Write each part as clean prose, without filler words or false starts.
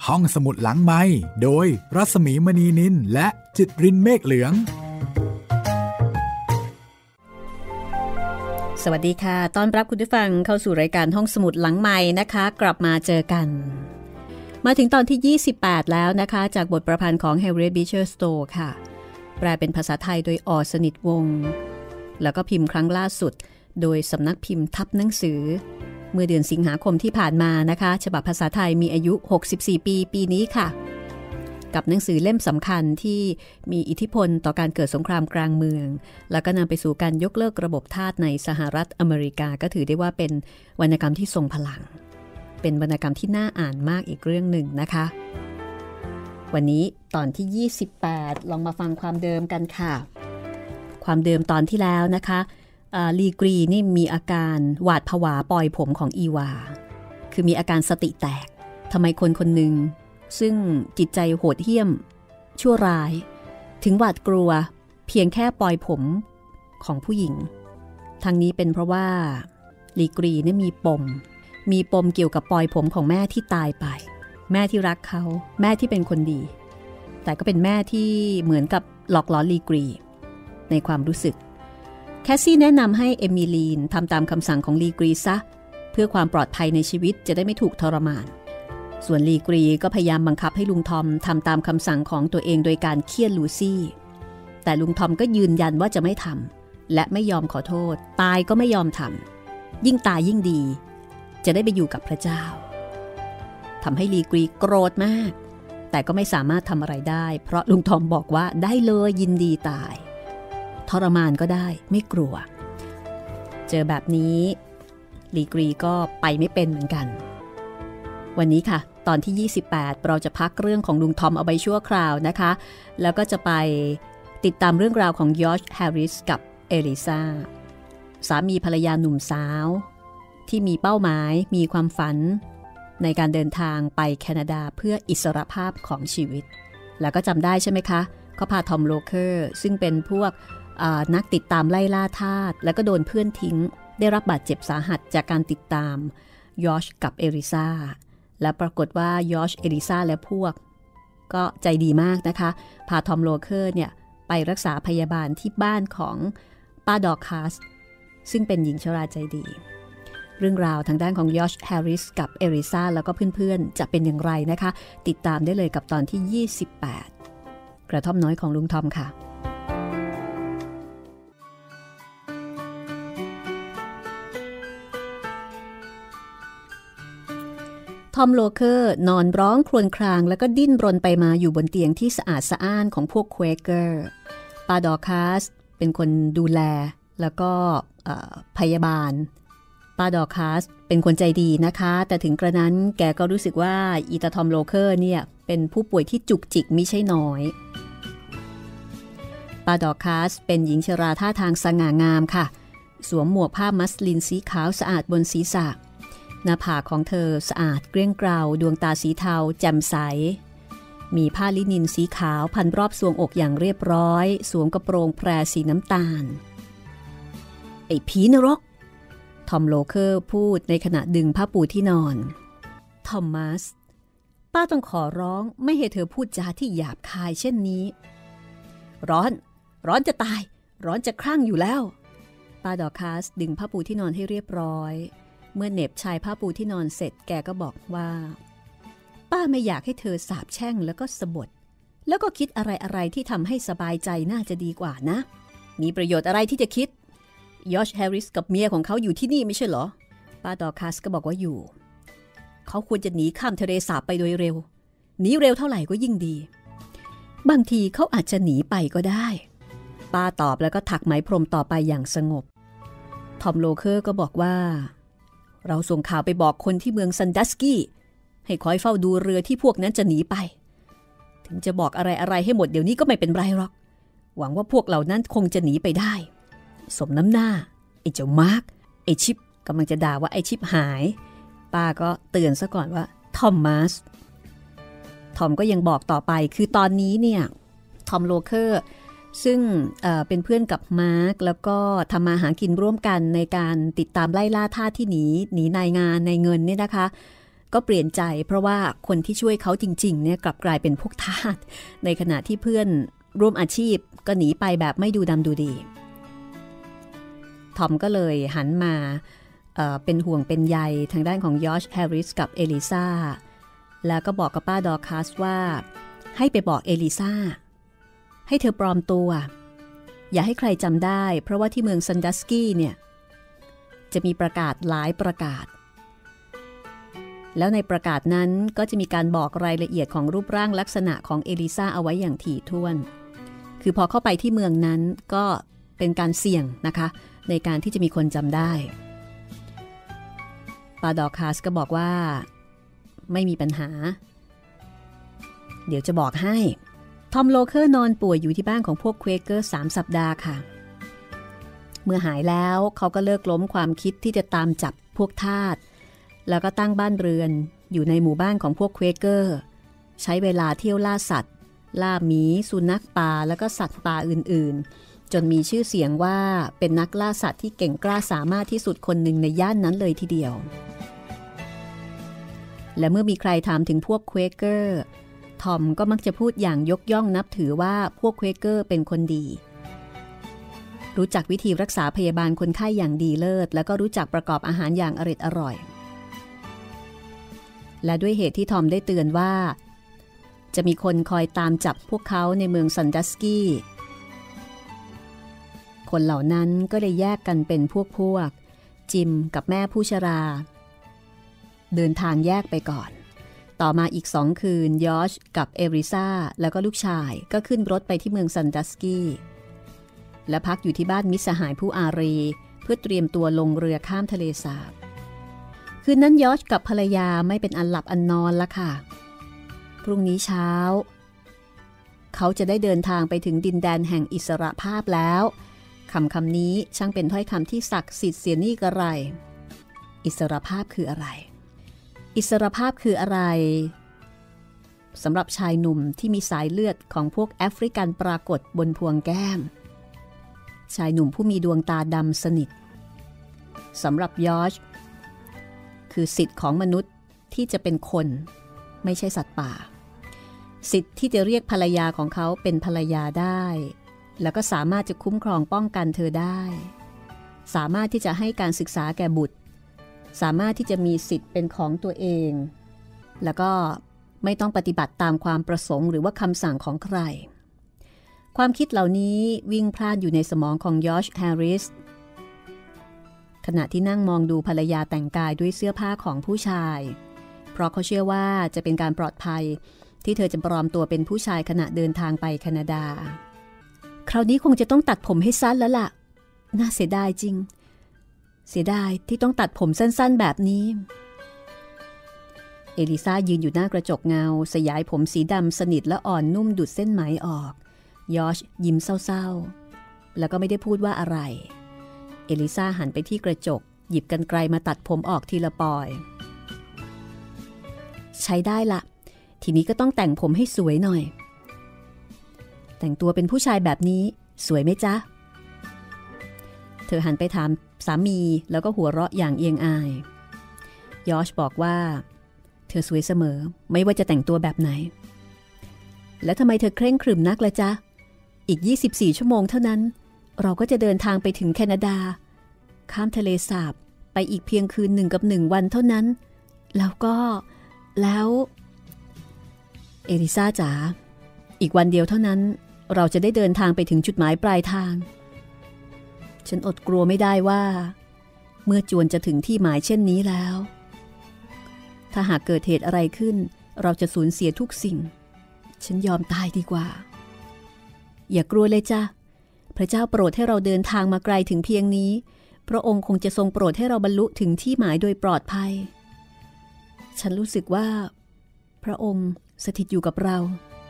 ห้องสมุดหลังไมค์โดยรัศมีมณีนินและจิตรินเมฆเหลืองสวัสดีค่ะต้อนรับคุณผู้ฟังเข้าสู่รายการห้องสมุดหลังไมค์นะคะกลับมาเจอกันมาถึงตอนที่28แล้วนะคะจากบทประพันธ์ของ Harriet Beecher Stowe ค่ะแปลเป็นภาษาไทยโดยอ.สนิทวงศ์แล้วก็พิมพ์ครั้งล่าสุดโดยสำนักพิมพ์ทับหนังสือเมื่อเดือนสิงหาคมที่ผ่านมานะคะฉบับภาษาไทยมีอายุ64ปีปีนี้ค่ะกับหนังสือเล่มสำคัญที่มีอิทธิพลต่อการเกิดสงครามกลางเมืองแล้วก็นำไปสู่การยกเลิกระบบทาสในสหรัฐอเมริกาก็ถือได้ว่าเป็นวรรณกรรมที่ทรงพลังเป็นวรรณกรรมที่น่าอ่านมากอีกเรื่องหนึ่งนะคะวันนี้ตอนที่28ลองมาฟังความเดิมกันค่ะความเดิมตอนที่แล้วนะคะลีกรีนี่มีอาการหวาดผวาปล่อยผมของอีวาคือมีอาการสติแตกทำไมคนคนหนึ่งซึ่งจิตใจโหดเหี้ยมชั่วร้ายถึงหวาดกลัวเพียงแค่ปล่อยผมของผู้หญิงทางนี้เป็นเพราะว่าลีกรีนี่มีปมเกี่ยวกับปล่อยผมของแม่ที่ตายไปแม่ที่รักเขาแม่ที่เป็นคนดีแต่ก็เป็นแม่ที่เหมือนกับหลอกหลอนลีกรีในความรู้สึกแคสซี่แนะนำให้เอมิลีนทำตามคำสั่งของลีกรีซะเพื่อความปลอดภัยในชีวิตจะได้ไม่ถูกทรมานส่วนลีกรีก็พยายามบังคับให้ลุงทอมทำตามคำสั่งของตัวเองโดยการเคี่ยนลูซี่แต่ลุงทอมก็ยืนยันว่าจะไม่ทำและไม่ยอมขอโทษตายก็ไม่ยอมทำยิ่งตายยิ่งดีจะได้ไปอยู่กับพระเจ้าทำให้ลีกรีโกรธมากแต่ก็ไม่สามารถทำอะไรได้เพราะลุงทอมบอกว่าได้เลยยินดีตายทรมานก็ได้ไม่กลัวเจอแบบนี้ลีกรีก็ไปไม่เป็นเหมือนกันวันนี้ค่ะตอนที่28เราจะพักเรื่องของลุงทอมเอาไว้ชั่วคราวนะคะแล้วก็จะไปติดตามเรื่องราวของยอร์จแฮร์ริสกับเอลิซาสามีภรรยาหนุ่มสาวที่มีเป้าหมายมีความฝันในการเดินทางไปแคนาดาเพื่ออิสรภาพของชีวิตแล้วก็จำได้ใช่ไหมคะเขาพาทอมโลเคอร์ซึ่งเป็นพวกนักติดตามไล่ล่าทาสแล้วก็โดนเพื่อนทิ้งได้รับบาดเจ็บสาหัสจากการติดตามยอร์จกับเอลิซาและปรากฏว่ายอร์จเอลิซาและพวกก็ใจดีมากนะคะพาทอมโลเคอร์เนี่ยไปรักษาพยาบาลที่บ้านของป้าดอคัสซึ่งเป็นหญิงชราใจดีเรื่องราวทางด้านของยอร์จแฮร์ริสกับเอลิซาแล้วก็เพื่อนๆจะเป็นอย่างไรนะคะติดตามได้เลยกับตอนที่28กระท่อมน้อยของลุงทอมค่ะทอมโลเคอร์นอนร้องครวญครางแล้วก็ดิ้นรนไปมาอยู่บนเตียงที่สะอาดสะอ้านของพวกเควเกอร์ป้าดอคัสเป็นคนดูแลแล้วก็พยาบาลป้าดอคัสเป็นคนใจดีนะคะแต่ถึงกระนั้นแกก็รู้สึกว่าอีตาทอมโลเคอร์เนี่ยเป็นผู้ป่วยที่จุกจิกมิใช่น้อยป้าดอคัสเป็นหญิงชราท่าทางสง่างามค่ะสวมหมวกผ้ามัสลินสีขาวสะอาดบนศีรษะหน้าผากของเธอสะอาดเกลี้ยงเกลาดวงตาสีเทาแจ่มใสมีผ้าลินินสีขาวพันรอบทรวงอกอย่างเรียบร้อยสวมกระโปรงแพรสีน้ำตาลไอ้ผีนรกทอมโลเคอร์พูดในขณะดึงผ้าปูที่นอนทอมมัสป้าต้องขอร้องไม่ให้เธอพูดจาที่หยาบคายเช่นนี้ร้อนจะตายร้อนจะคลั่งอยู่แล้วป้าดอคัสดึงผ้าปูที่นอนให้เรียบร้อยเมื่อเหน็บชายผ้าปูที่นอนเสร็จแกก็บอกว่าป้าไม่อยากให้เธอสาปแช่งแล้วก็สบถแล้วก็คิดอะไรที่ทำให้สบายใจน่าจะดีกว่านะมีประโยชน์อะไรที่จะคิดยอร์จแฮร์ริสกับเมียของเขาอยู่ที่นี่ไม่ใช่เหรอป้าดอคัสก็บอกว่าอยู่เขาควรจะหนีข้ามทะเลสาบไปโดยเร็วหนีเร็วเท่าไหร่ก็ยิ่งดีบางทีเขาอาจจะหนีไปก็ได้ป้าตอบแล้วก็ถักไหมพรมต่อไปอย่างสงบทอมโลเคอร์ก็บอกว่าเราส่งข่าวไปบอกคนที่เมืองซันดัสกี้ให้คอยเฝ้าดูเรือที่พวกนั้นจะหนีไปถึงจะบอกอะไรให้หมดเดี๋ยวนี้ก็ไม่เป็นไรหรอกหวังว่าพวกเหล่านั้นคงจะหนีไปได้สมน้ำหน้าไอ้เจ้ามาร์คไอ้ชิปกำลังจะด่าว่าไอ้ชิปหายป้าก็เตือนซะก่อนว่าทอมมัสทอมก็ยังบอกต่อไปคือตอนนี้เนี่ยทอมโลเคอร์ ซึ่งเป็นเพื่อนกับมาร์คแล้วก็ทำมาหากินร่วมกันในการติดตามไล่ล่าทาสที่หนีนายงานในเงินเนี่ยนะคะก็เปลี่ยนใจเพราะว่าคนที่ช่วยเขาจริงๆเนี่ยกลับกลายเป็นพวกทาสในขณะที่เพื่อนร่วมอาชีพก็หนีไปแบบไม่ดูดำดูดีทอมก็เลยหันมาเป็นห่วงเป็นใยทางด้านของยอร์จแฮร์ริสกับเอลิซาแล้วก็บอกกับป้าดอคัสว่าให้ไปบอกเอลิซาให้เธอปลอมตัวอย่าให้ใครจำได้เพราะว่าที่เมืองซันดัสกี้เนี่ยจะมีประกาศหลายประกาศแล้วในประกาศนั้นก็จะมีการบอกรายละเอียดของรูปร่างลักษณะของเอลิซาเอาไว้อย่างถี่ถ้วนคือพอเข้าไปที่เมืองนั้นก็เป็นการเสี่ยงนะคะในการที่จะมีคนจำได้ปาดอคัสก็บอกว่าไม่มีปัญหาเดี๋ยวจะบอกให้ทอมโลเคอร์นอนป่วยอยู่ที่บ้านของพวกเควเกอร์3 สัปดาห์ค่ะเมื่อหายแล้วเขาก็เลิกล้มความคิดที่จะตามจับพวกทาสแล้วก็ตั้งบ้านเรือนอยู่ในหมู่บ้านของพวกเควเกอร์ใช้เวลาเที่ยวล่าสัตว์ล่าหมีสุนัขป่าแล้วก็สัตว์ป่าอื่นๆจนมีชื่อเสียงว่าเป็นนักล่าสัตว์ที่เก่งกล้าสามารถที่สุดคนหนึ่งในย่านนั้นเลยทีเดียวและเมื่อมีใครถามถึงพวกเควเกอร์ทอมก็มักจะพูดอย่างยกย่องนับถือว่าพวกเควเกอร์เป็นคนดีรู้จักวิธีรักษาพยาบาลคนไข้อย่างดีเลิศแล้วก็รู้จักประกอบอาหารอย่างอร่อยและด้วยเหตุที่ทอมได้เตือนว่าจะมีคนคอยตามจับพวกเขาในเมืองซันดัสกี้คนเหล่านั้นก็เลยแยกกันเป็นพวกจิมกับแม่ผู้ชราเดินทางแยกไปก่อนต่อมาอีก2 คืนยอร์จกับเอริซาแล้วก็ลูกชายก็ขึ้นรถไปที่เมืองซันดัสกี้และพักอยู่ที่บ้านมิตรสหายผู้อารีเพื่อเตรียมตัวลงเรือข้ามทะเลสาบคืนนั้นยอร์จกับภรรยาไม่เป็นอันหลับอันนอนละค่ะพรุ่งนี้เช้าเขาจะได้เดินทางไปถึงดินแดนแห่งอิสรภาพแล้วคำนี้ช่างเป็นถ้อยคำที่ศักดิ์สิทธิ์เสียนี่กระไรอิสรภาพคืออะไรอิสรภาพคืออะไรสำหรับชายหนุ่มที่มีสายเลือดของพวกแอฟริกันปรากฏบนพวงแก้มชายหนุ่มผู้มีดวงตาดำสนิทสำหรับยอร์จคือสิทธิ์ของมนุษย์ที่จะเป็นคนไม่ใช่สัตว์ป่าสิทธิ์ที่จะเรียกภรรยาของเขาเป็นภรรยาได้แล้วก็สามารถจะคุ้มครองป้องกันเธอได้สามารถที่จะให้การศึกษาแก่บุตรสามารถที่จะมีสิทธิ์เป็นของตัวเองแล้วก็ไม่ต้องปฏิบัติตามความประสงค์หรือว่าคำสั่งของใครความคิดเหล่านี้วิ่งพล่านอยู่ในสมองของยอร์จแฮร์ริสขณะที่นั่งมองดูภรรยาแต่งกายด้วยเสื้อผ้าของผู้ชายเพราะเขาเชื่อว่าจะเป็นการปลอดภัยที่เธอจะปลอมตัวเป็นผู้ชายขณะเดินทางไปแคนาดาคราวนี้คงจะต้องตัดผมให้สั้นแล้วล่ะน่าเสียดายจริงเสียดายที่ต้องตัดผมสั้นๆแบบนี้เอลิซายืนอยู่หน้ากระจกเงาสยายผมสีดำสนิทและอ่อนนุ่มดุดเส้นไหมออกยอร์จยิ้มเศร้าๆแล้วก็ไม่ได้พูดว่าอะไรเอลิซาหันไปที่กระจกหยิบกรรไกรมาตัดผมออกทีละปอยใช้ได้ละทีนี้ก็ต้องแต่งผมให้สวยหน่อยแต่งตัวเป็นผู้ชายแบบนี้สวยไหมจ๊ะเธอหันไปถามสามีแล้วก็หัวเราะอย่างเอียงอายยอร์จบอกว่าเธอสวยเสมอไม่ว่าจะแต่งตัวแบบไหนแล้วทำไมเธอเคร่งครึมนักล่ะจ๊ะอีก24 ชั่วโมงเท่านั้นเราก็จะเดินทางไปถึงแคนาดาข้ามทะเลสาบไปอีกเพียงคืน1 กับ 1 วันเท่านั้นแล้วเอลิซาจ๋าอีกวันเดียวเท่านั้นเราจะได้เดินทางไปถึงจุดหมายปลายทางฉันอดกลัวไม่ได้ว่าเมื่อจวนจะถึงที่หมายเช่นนี้แล้วถ้าหากเกิดเหตุอะไรขึ้นเราจะสูญเสียทุกสิ่งฉันยอมตายดีกว่าอย่ากลัวเลยจ้ะพระเจ้าโปรดให้เราเดินทางมาไกลถึงเพียงนี้พระองค์คงจะทรงโปรดให้เราบรรลุถึงที่หมายโดยปลอดภัยฉันรู้สึกว่าพระองค์สถิตอยู่กับเรา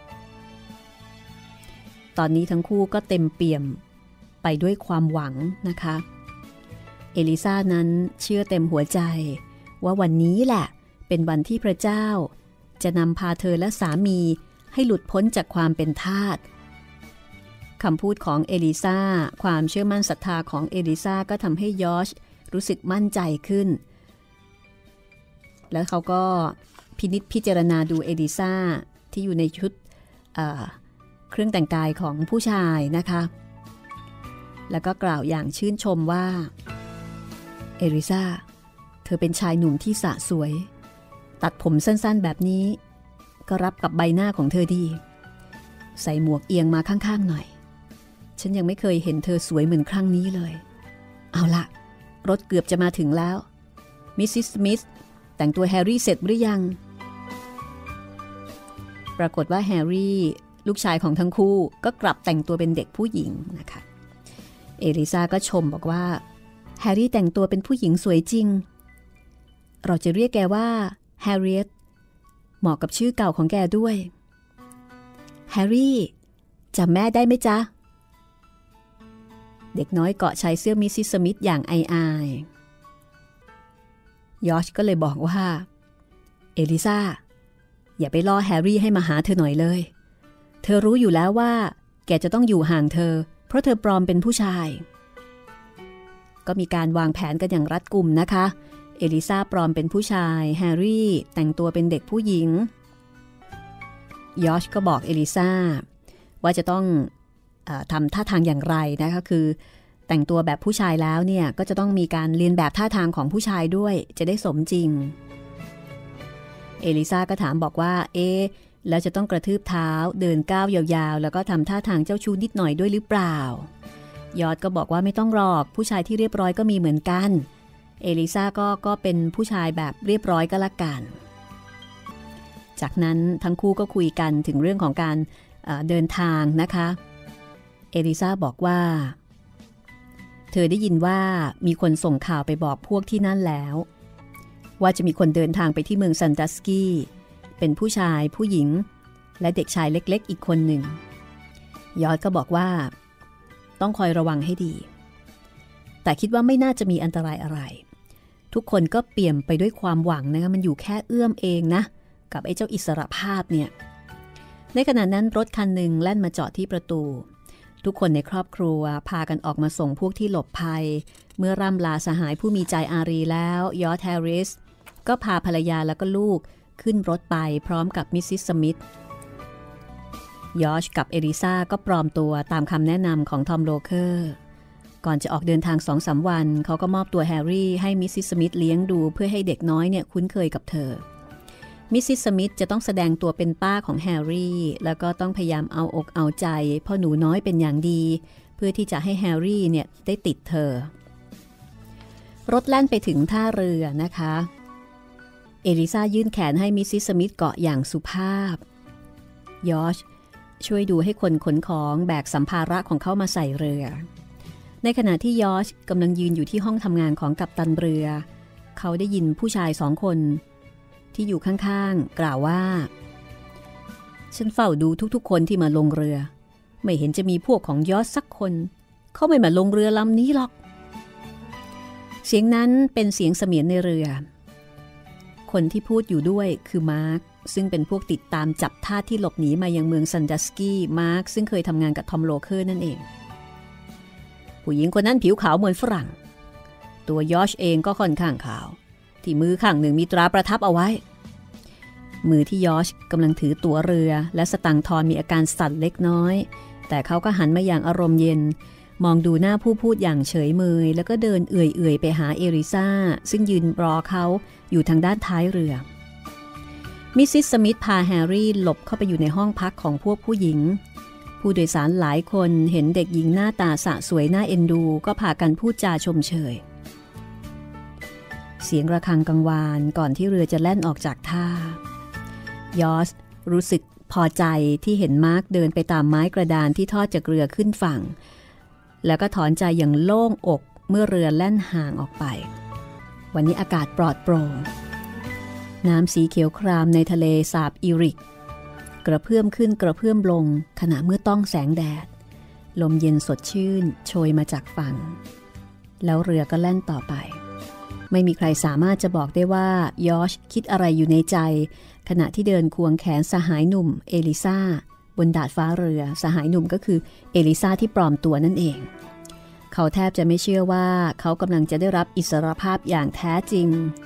ตอนนี้ทั้งคู่ก็เต็มเปี่ยมไปด้วยความหวังนะคะเอลิซานั้นเชื่อเต็มหัวใจว่าวันนี้แหละเป็นวันที่พระเจ้าจะนำพาเธอและสามีให้หลุดพ้นจากความเป็นทาสคำพูดของเอลิซาความเชื่อมั่นศรัทธาของเอลิซาก็ทำให้ยอร์จรู้สึกมั่นใจขึ้นแล้วเขาก็พินิจพิจารณาดูเอลิซาที่อยู่ในชุดเครื่องแต่งกายของผู้ชายนะคะแล้วก็กล่าวอย่างชื่นชมว่าเอลิซาเธอเป็นชายหนุ่มที่สะสวยตัดผมสั้นๆแบบนี้ก็รับกับใบหน้าของเธอดีใส่หมวกเอียงมาข้างๆหน่อยฉันยังไม่เคยเห็นเธอสวยเหมือนครั้งนี้เลยเอาละรถเกือบจะมาถึงแล้วมิสซิสสมิธแต่งตัวแฮร์รี่เสร็จหรือยังปรากฏว่าแฮร์รี่ลูกชายของทั้งคู่ก็กลับแต่งตัวเป็นเด็กผู้หญิงนะคะเอลิซาก็ชมบอกว่าแฮร์รี่แต่งตัวเป็นผู้หญิงสวยจริงเราจะเรียกแกว่าแฮร์ริเอตเหมาะกับชื่อเก่าของแกด้วยแฮร์รี่จำแม่ได้ไหมจ๊ะเด็กน้อยเกาะชายเสื้อมิสซิสสมิธอย่างอายยอชก็เลยบอกว่าเอลิซาอย่าไปล่อแฮร์รี่ให้มาหาเธอหน่อยเลยเธอรู้อยู่แล้วว่าแกจะต้องอยู่ห่างเธอเพราะเธอปลอมเป็นผู้ชายก็มีการวางแผนกันอย่างรัดกุมนะคะเอลิซาปลอมเป็นผู้ชายแฮร์รี่แต่งตัวเป็นเด็กผู้หญิงยอชก็บอกเอลิซาว่าจะต้องทำท่าทางอย่างไรนะคะคือแต่งตัวแบบผู้ชายแล้วเนี่ยก็จะต้องมีการเรียนแบบท่าทางของผู้ชายด้วยจะได้สมจริงเอลิซาก็ถามบอกว่าแล้วจะต้องกระทืบเท้าเดินก้าวยาวๆแล้วก็ทำท่าทางเจ้าชู้นิดหน่อยด้วยหรือเปล่ายอชก็บอกว่าไม่ต้องหรอกผู้ชายที่เรียบร้อยก็มีเหมือนกันเอลิซาก็เป็นผู้ชายแบบเรียบร้อยก็แล้วกันจากนั้นทั้งคู่ก็คุยกันถึงเรื่องของการเดินทางนะคะเอลิซาบอกว่าเธอได้ยินว่ามีคนส่งข่าวไปบอกพวกที่นั่นแล้วว่าจะมีคนเดินทางไปที่เมืองซันดัสกี้เป็นผู้ชายผู้หญิงและเด็กชายเล็กๆอีกคนหนึ่งยอดก็บอกว่าต้องคอยระวังให้ดีแต่คิดว่าไม่น่าจะมีอันตรายอะไรทุกคนก็เปี่ยมไปด้วยความหวังนะคะมันอยู่แค่เอื้อมเองนะกับไอ้เจ้าอิสรภาพเนี่ยในขณะนั้นรถคันหนึ่งแล่นมาจอดที่ประตูทุกคนในครอบครัวพากันออกมาส่งพวกที่หลบภัยเมื่อร่ำลาสหายผู้มีใจอารีแล้วยอร์จแฮร์ริสก็พาภรรยาแล้วก็ลูกขึ้นรถไปพร้อมกับมิสซิสสมิธยอร์จกับเอลิซาก็ปลอมตัวตามคำแนะนำของทอมโลเคอร์ก่อนจะออกเดินทาง 2-3 วันเขาก็มอบตัวแฮร์รี่ให้มิสซิสสมิธเลี้ยงดูเพื่อให้เด็กน้อยเนี่ยคุ้นเคยกับเธอมิสซิสสมิธจะต้องแสดงตัวเป็นป้าของแฮร์รี่แล้วก็ต้องพยายามเอาอกเอาใจพ่อหนูน้อยเป็นอย่างดีเพื่อที่จะให้แฮร์รี่เนี่ยได้ติดเธอรถแล่นไปถึงท่าเรือนะคะเอลิซายื่นแขนให้มิสซิสสมิธเกาะอย่างสุภาพยอชช่วยดูให้คนขนของแบกสัมภาระของเขามาใส่เรือในขณะที่ยอชกำลังยืนอยู่ที่ห้องทำงานของกัปตันเรือเขาได้ยินผู้ชาย2 คนที่อยู่ข้างๆกล่าวว่าฉันเฝ้าดูทุกๆคนที่มาลงเรือไม่เห็นจะมีพวกของยอชสักคนเขาไม่มาลงเรือลำนี้หรอกเสียงนั้นเป็นเสียงเสมียนในเรือคนที่พูดอยู่ด้วยคือมาร์คซึ่งเป็นพวกติดตามจับทาสที่หลบหนีมายังเมืองซันดัสกี้มาร์คซึ่งเคยทำงานกับทอมโลเคอร์นั่นเองผู้หญิงคนนั้นผิวขาวเหมือนฝรั่งตัวยอชเองก็ค่อนข้างขาวที่มือข้างหนึ่งมีตราประทับเอาไว้มือที่ยอชกำลังถือตั๋วเรือและสตังค์ทอนมีอาการสั่นเล็กน้อยแต่เขาก็หันมาอย่างอารมณ์เย็นมองดูหน้าผู้พูดอย่างเฉยเมยแล้วก็เดินเอื่อยๆไปหาเอลิซาซึ่งยืนรอเขาอยู่ทางด้านท้ายเรือมิสซิสสมิธพาแฮร์รี่หลบเข้าไปอยู่ในห้องพักของพวกผู้หญิงผู้โดยสารหลายคนเห็นเด็กหญิงหน้าตาสะสวยน่าเอ็นดูก็พากันพูดจาชมเชยเสียงระฆังกังวานก่อนที่เรือจะแล่นออกจากท่ายอชรู้สึกพอใจที่เห็นมาร์คเดินไปตามไม้กระดานที่ทอดจากเรือขึ้นฝั่งแล้วก็ถอนใจอย่างโล่งอกเมื่อเรือแล่นห่างออกไปวันนี้อากาศปลอดโปร่งน้ำสีเขียวครามในทะเลสาบอีริกกระเพื่อมขึ้นกระเพื่อมลงขณะเมื่อต้องแสงแดดลมเย็นสดชื่นโชยมาจากฝั่งแล้วเรือก็แล่นต่อไปไม่มีใครสามารถจะบอกได้ว่ายอชคิดอะไรอยู่ในใจขณะที่เดินควงแขนสหายหนุ่มเอลิซาบนดาดฟ้าเรือสหายหนุ่มก็คือเอลิซาที่ปลอมตัวนั่นเองเขาแทบจะไม่เชื่อว่าเขากำลังจะได้รับอิสรภาพอย่างแท้จริง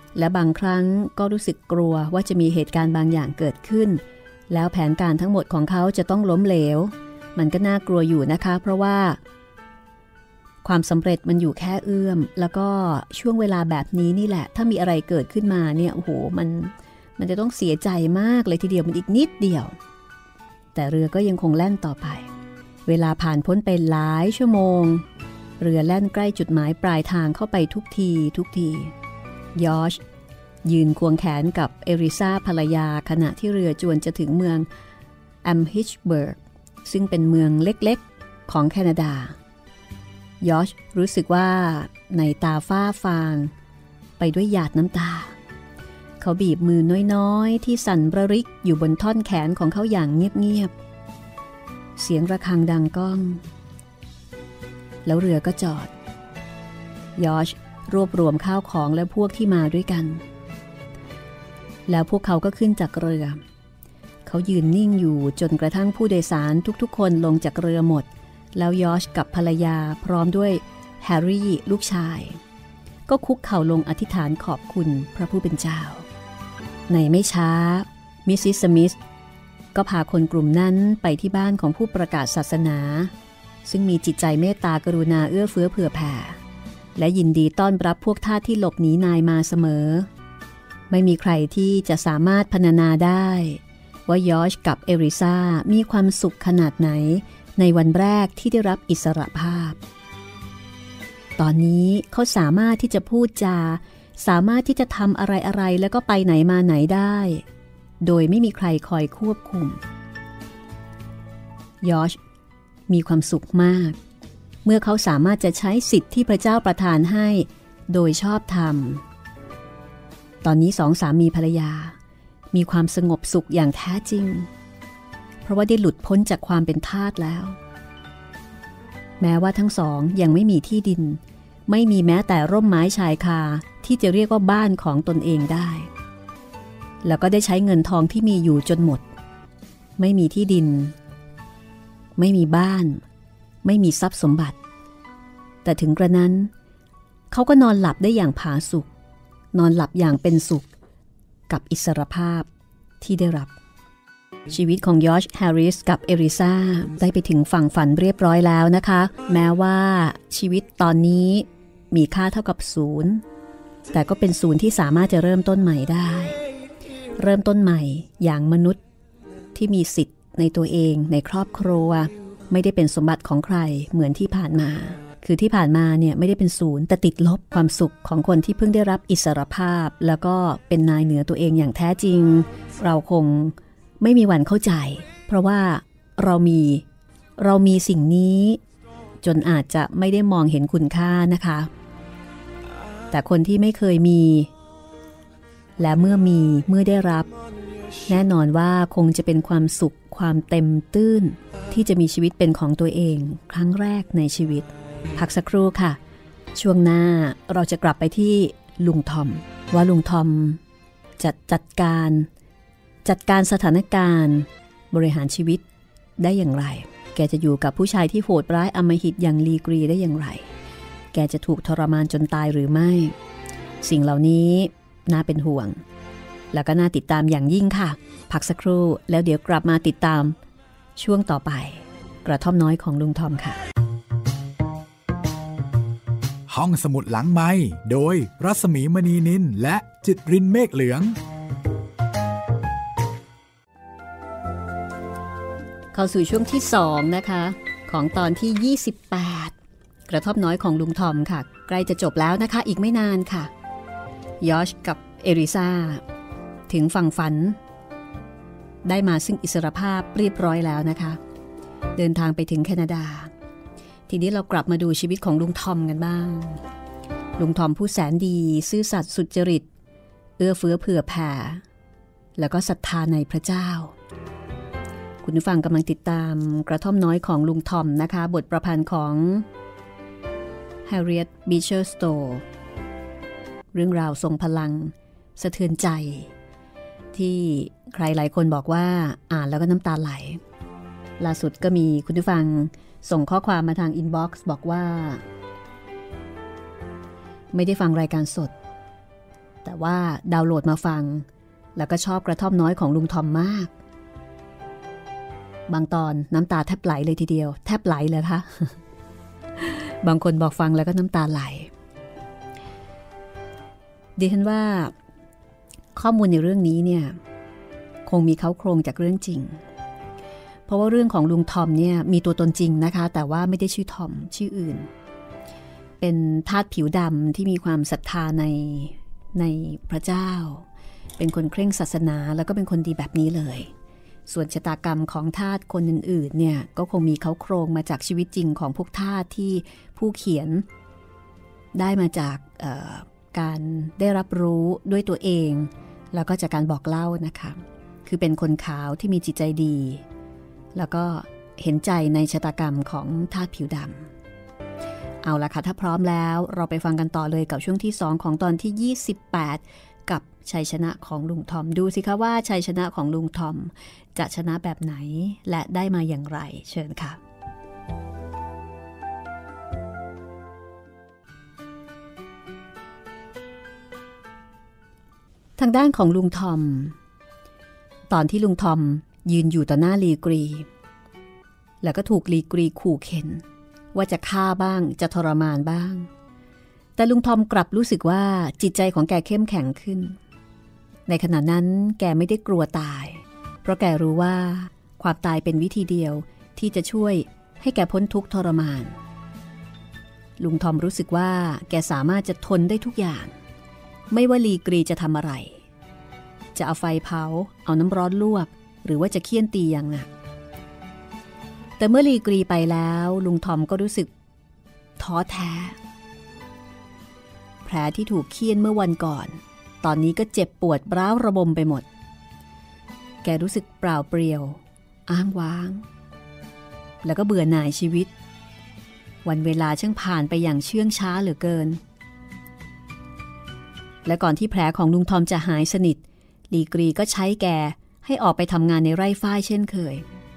และบางครั้งก็รู้สึกกลัวว่าจะมีเหตุการณ์บางอย่างเกิดขึ้นแล้วแผนการทั้งหมดของเขาจะต้องล้มเหลวมันก็น่ากลัวอยู่นะคะเพราะว่าความสำเร็จมันอยู่แค่เอื้อมแล้วก็ช่วงเวลาแบบนี้นี่แหละถ้ามีอะไรเกิดขึ้นมาเนี่ยโอ้โหมันจะต้องเสียใจมากเลยทีเดียวมันอีกนิดเดียวแต่เรือก็ยังคงแล่นต่อไปเวลาผ่านพ้นไปหลายชั่วโมงเรือแล่นใกล้จุดหมายปลายทางเข้าไปทุกทียอชยืนควงแขนกับเอริซาภรรยาขณะที่เรือจวนจะถึงเมืองแอมฮิชเบิร์กซึ่งเป็นเมืองเล็กๆของแคนาดายอชรู้สึกว่าในตาฝ้าฟางไปด้วยหยาดน้ำตาเขาบีบมือน้อยๆที่สั่นระริกอยู่บนท่อนแขนของเขาอย่างเงียบๆเสียงระฆังดังก้องแล้วเรือก็จอดยอชรวบรวมข้าวของและพวกที่มาด้วยกันแล้วพวกเขาก็ขึ้นจากเรือเขายืนนิ่งอยู่จนกระทั่งผู้โดยสารทุกๆคนลงจากเรือหมดแล้วยอชกับภรรยาพร้อมด้วยแฮร์รี่ลูกชายก็คุกเข่าลงอธิษฐานขอบคุณพระผู้เป็นเจ้าในไม่ช้ามิสซิสสมิธก็พาคนกลุ่มนั้นไปที่บ้านของผู้ประกาศศาสนาซึ่งมีจิตใจเมตตากรุณาเอื้อเฟื้อเผื่อแผ่และยินดีต้อนรับพวกทาสที่หลบหนีนายมาเสมอไม่มีใครที่จะสามารถพรรณนาได้ว่ายอชกับเอริซามีความสุขขนาดไหนในวันแรกที่ได้รับอิสรภาพตอนนี้เขาสามารถที่จะพูดจาสามารถที่จะทำอะไรๆแล้วก็ไปไหนมาไหนได้โดยไม่มีใครคอยควบคุมยอชมีความสุขมากเมื่อเขาสามารถจะใช้สิทธิ์ที่พระเจ้าประทานให้โดยชอบธรรมตอนนี้สองสามีภรรยามีความสงบสุขอย่างแท้จริงเพราะว่าได้หลุดพ้นจากความเป็นทาสแล้วแม้ว่าทั้งสองยังไม่มีที่ดินไม่มีแม้แต่ร่มไม้ชายคาที่จะเรียกว่าบ้านของตนเองได้แล้วก็ได้ใช้เงินทองที่มีอยู่จนหมดไม่มีที่ดินไม่มีบ้านไม่มีทรัพย์สมบัติแต่ถึงกระนั้นเขาก็นอนหลับได้อย่างผาสุกนอนหลับอย่างเป็นสุขกับอิสรภาพที่ได้รับชีวิตของยอชแฮร์ริสกับเอริซาได้ไปถึงฝั่งฝันเรียบร้อยแล้วนะคะแม้ว่าชีวิตตอนนี้มีค่าเท่ากับศูนย์แต่ก็เป็นศูนย์ที่สามารถจะเริ่มต้นใหม่ได้เริ่มต้นใหม่อย่างมนุษย์ที่มีสิทธิ์ในตัวเองในครอบครัวไม่ได้เป็นสมบัติของใครเหมือนที่ผ่านมาคือที่ผ่านมาเนี่ยไม่ได้เป็นศูนย์แต่ติดลบความสุขของคนที่เพิ่งได้รับอิสรภาพแล้วก็เป็นนายเหนือตัวเองอย่างแท้จริงเราคงไม่มีวันเข้าใจเพราะว่าเรามีสิ่งนี้จนอาจจะไม่ได้มองเห็นคุณค่านะคะแต่คนที่ไม่เคยมีและเมื่อได้รับแน่นอนว่าคงจะเป็นความสุขความเต็มตื้นที่จะมีชีวิตเป็นของตัวเองครั้งแรกในชีวิตพักสักครู่ค่ะช่วงหน้าเราจะกลับไปที่ลุงทอมว่าลุงทอมจะจัดการสถานการณ์บริหารชีวิตได้อย่างไรแกจะอยู่กับผู้ชายที่โหดร้ายอำมหิตอย่างลีกรีได้อย่างไรแกจะถูกทรมานจนตายหรือไม่สิ่งเหล่านี้น่าเป็นห่วงแล้วก็น่าติดตามอย่างยิ่งค่ะพักสักครู่แล้วเดี๋ยวกลับมาติดตามช่วงต่อไปกระท่อมน้อยของลุงทอมค่ะห้องสมุดหลังไมค์โดยรัศมีมณีนินและจิตรินเมฆเหลืองเข้าสู่ช่วงที่2นะคะของตอนที่28กระท่อมน้อยของลุงทอมค่ะใกล้จะจบแล้วนะคะอีกไม่นานค่ะยอชกับเอริซาถึงฝั่งฝันได้มาซึ่งอิสรภาพเรียบร้อยแล้วนะคะเดินทางไปถึงแคนาดาทีนี้เรากลับมาดูชีวิตของลุงทอมกันบ้างลุงทอมผู้แสนดีซื่อสัตย์สุจริตเอื้อเฟื้อเผื่อแผ่แล้วก็ศรัทธาในพระเจ้าคุณผู้ฟังกำลังติดตามกระท่อมน้อยของลุงทอมนะคะบทประพันธ์ของ Harriet Beecher Stowe เรื่องราวทรงพลังสะเทือนใจที่ใครหลายคนบอกว่าอ่านแล้วก็น้ำตาไหลล่าสุดก็มีคุณผู้ฟังส่งข้อความมาทางอินบ็อกซ์บอกว่าไม่ได้ฟังรายการสดแต่ว่าดาวน์โหลดมาฟังแล้วก็ชอบกระท่อมน้อยของลุงทอมมากบางตอนน้ำตาแทบไหลเลยทีเดียวแทบไหลเลยคะ บางคนบอกฟังแล้วก็น้ำตาไหลดิฉันว่าข้อมูลในเรื่องนี้เนี่ยคงมีเค้าโครงจากเรื่องจริงเพราะว่าเรื่องของลุงทอมเนี่ยมีตัวตนจริงนะคะแต่ว่าไม่ได้ชื่อทอมชื่ออื่นเป็นทาสผิวดำที่มีความศรัทธาในพระเจ้าเป็นคนเคร่งศาสนาแล้วก็เป็นคนดีแบบนี้เลยส่วนชะตากรรมของทาสคนอื่นๆเนี่ยก็คงมีเค้าโครงมาจากชีวิตจริงของพวกทาสที่ผู้เขียนได้มาจากการได้รับรู้ด้วยตัวเองแล้วก็จากการบอกเล่านะคะคือเป็นคนขาวที่มีจิตใจดีแล้วก็เห็นใจในชะตากรรมของทาสผิวดำเอาละค่ะถ้าพร้อมแล้วเราไปฟังกันต่อเลยกับช่วงที่2ของตอนที่28กับชัยชนะของลุงทอมดูสิคะว่าชัยชนะของลุงทอมจะชนะแบบไหนและได้มาอย่างไรเชิญค่ะทางด้านของลุงทอมตอนที่ลุงทอมยืนอยู่ต่อหน้าลีกรีแล้วก็ถูกลีกรีขู่เข็นว่าจะฆ่าบ้างจะทรมานบ้างแต่ลุงทอมกลับรู้สึกว่าจิตใจของแกเข้มแข็งขึ้นในขณะนั้นแกไม่ได้กลัวตายเพราะแกรู้ว่าความตายเป็นวิธีเดียวที่จะช่วยให้แกพ้นทุกข์ทรมานลุงทอมรู้สึกว่าแกสามารถจะทนได้ทุกอย่างไม่ว่าลีกรีจะทำอะไรจะเอาไฟเผาเอาน้ำร้อนลวกหรือว่าจะเฆี่ยนตีอย่างหนักแต่เมื่อลีกรีไปแล้วลุงทอมก็รู้สึกท้อแท้แผลที่ถูกเฆี่ยนเมื่อวันก่อนตอนนี้ก็เจ็บปวดร้าวระบมไปหมดแกรู้สึกเปล่าเปลี่ยวอ้างว้างแล้วก็เบื่อหน่ายชีวิตวันเวลาช่างผ่านไปอย่างเชื่องช้าเหลือเกินและก่อนที่แผลของลุงทอมจะหายสนิทลีกรีก็ใช้แกให้ออกไปทำงานในไร่ฝ้ายเช่นเคย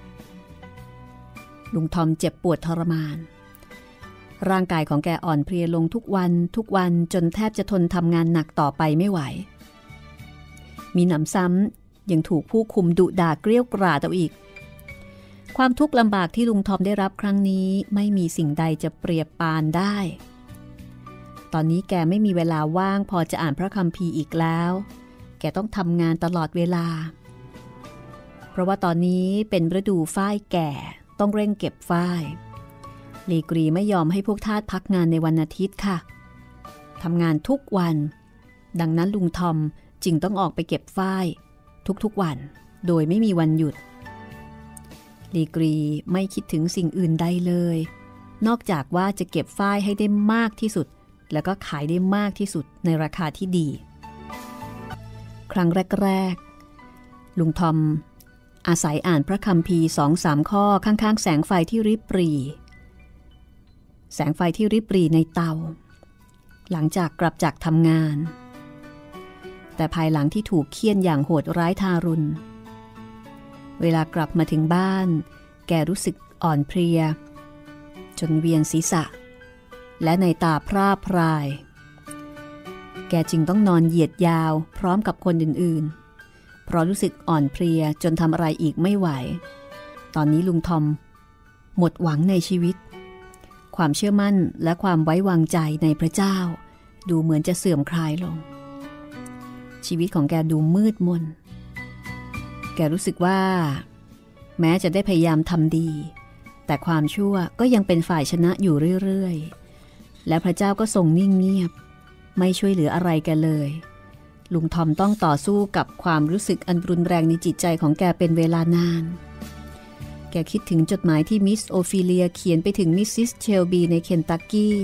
ลุงทอมเจ็บปวดทรมานร่างกายของแกอ่อนเพลียลงทุกวันจนแทบจะทนทำงานหนักต่อไปไม่ไหวมีหนำซ้ำยังถูกผู้คุมดุด่าเกรี้ยวกราดเอาอีกความทุกข์ลำบากที่ลุงทอมได้รับครั้งนี้ไม่มีสิ่งใดจะเปรียบปานได้ตอนนี้แกไม่มีเวลาว่างพอจะอ่านพระคัมภีร์อีกแล้วแกต้องทำงานตลอดเวลาเพราะว่าตอนนี้เป็นฤดูฝ้ายแก่ต้องเร่งเก็บฝ้ายลีกรีไม่ยอมให้พวกทาสพักงานในวันอาทิตย์ค่ะทำงานทุกวันดังนั้นลุงทอมจึงต้องออกไปเก็บฝ้ายทุกๆวันโดยไม่มีวันหยุดลีกรีไม่คิดถึงสิ่งอื่นใดเลยนอกจากว่าจะเก็บฝ้ายให้ได้มากที่สุดแล้วก็ขายได้มากที่สุดในราคาที่ดีครั้งแรกๆลุงทอมอาศัยอ่านพระคัมภีร์ 2-3 ข้อข้างๆแสงไฟที่ริบหรี่แสงไฟที่ริบหรี่ในเตาหลังจากกลับจากทำงานแต่ภายหลังที่ถูกเฆี่ยนอย่างโหดร้ายทารุณเวลากลับมาถึงบ้านแกรู้สึกอ่อนเพลียจนเวียนศีรษะและในตาพร่าพรายแกจึงต้องนอนเหยียดยาวพร้อมกับคนอื่นๆเพราะรู้สึกอ่อนเพลียจนทำอะไรอีกไม่ไหวตอนนี้ลุงทอมหมดหวังในชีวิตความเชื่อมั่นและความไว้วางใจในพระเจ้าดูเหมือนจะเสื่อมคลายลงชีวิตของแกดูมืดมนแกรู้สึกว่าแม้จะได้พยายามทำดีแต่ความชั่วก็ยังเป็นฝ่ายชนะอยู่เรื่อยๆและพระเจ้าก็ทรงนิ่งเงียบไม่ช่วยเหลืออะไรแกเลยลุงทอมต้องต่อสู้กับความรู้สึกอันรุนแรงในจิตใจของแกเป็นเวลานานแกคิดถึงจดหมายที่มิสโอฟิเลียเขียนไปถึงมิสซิสเชลบีในเคนตักกี้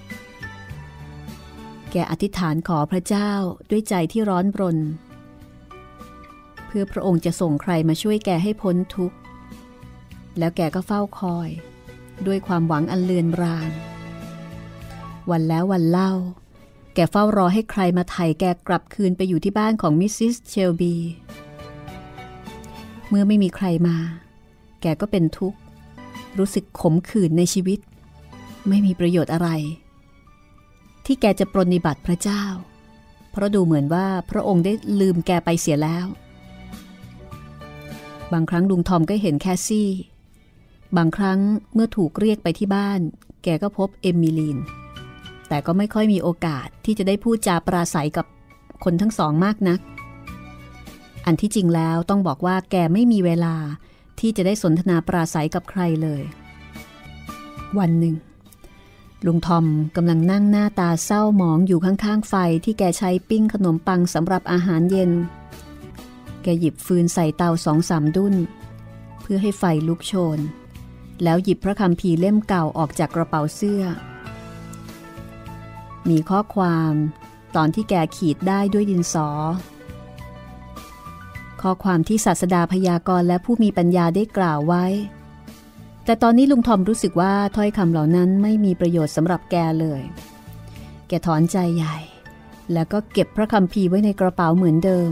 แกอธิษฐานขอพระเจ้าด้วยใจที่ร้อนรนเพื่อพระองค์จะส่งใครมาช่วยแกให้พ้นทุกข์แล้วแกก็เฝ้าคอยด้วยความหวังอันเลือนรางวันแล้ววันเล่าแกเฝ้ารอให้ใครมาไถ่แกกลับคืนไปอยู่ที่บ้านของมิสซิสเชลบีเมื่อไม่มีใครมาแกก็เป็นทุกข์รู้สึกขมขื่นในชีวิตไม่มีประโยชน์อะไรที่แกจะปรนนิบัติพระเจ้าเพราะดูเหมือนว่าพระองค์ได้ลืมแกไปเสียแล้วบางครั้งลุงทอมก็เห็นแคสซี่บางครั้งเมื่อถูกเรียกไปที่บ้านแกก็พบเอมิลีนแต่ก็ไม่ค่อยมีโอกาสที่จะได้พูดจาปราศัยกับคนทั้งสองมากนักอันที่จริงแล้วต้องบอกว่าแกไม่มีเวลาที่จะได้สนทนาปราศัยกับใครเลยวันหนึ่งลุงทอมกำลังนั่งหน้าตาเศร้าหมองอยู่ข้างๆไฟที่แกใช้ปิ้งขนมปังสำหรับอาหารเย็นแกหยิบฟืนใส่เตา2-3 ดุ้นเพื่อให้ไฟลุกโชนแล้วหยิบพระคัมภีร์เล่มเก่าออกจากกระเป๋าเสื้อมีข้อความตอนที่แกขีดได้ด้วยดินสอข้อความที่ศาสดาพยากรณ์และผู้มีปัญญาได้กล่าวไว้แต่ตอนนี้ลุงทอมรู้สึกว่าถ้อยคำเหล่านั้นไม่มีประโยชน์สำหรับแกเลยแกถอนใจใหญ่แล้วก็เก็บพระคัมภีร์ไว้ในกระเป๋าเหมือนเดิม